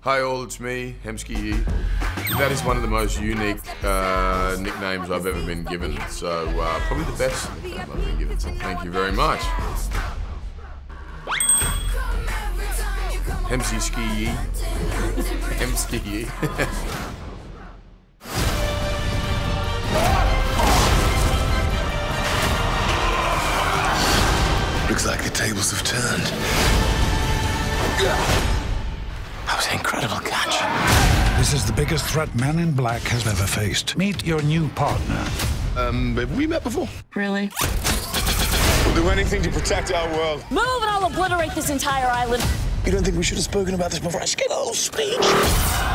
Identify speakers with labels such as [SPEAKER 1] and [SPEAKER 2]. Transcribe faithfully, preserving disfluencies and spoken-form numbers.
[SPEAKER 1] Hi all, it's me, Hemsky. That is one of the most unique uh, nicknames I've ever been given, so uh, probably the best nickname I've been given, so thank you very much. Hemsky Ski. Hemsky.
[SPEAKER 2] Looks like the tables have turned. That was an incredible catch.
[SPEAKER 3] This is the biggest threat Man in Black has ever faced. Meet your new partner.
[SPEAKER 2] Um, have we met before?
[SPEAKER 4] Really?
[SPEAKER 2] We'll do anything to protect our world.
[SPEAKER 4] Move and I'll obliterate this entire island.
[SPEAKER 2] You don't think we should have spoken about this before I just gave a little speech?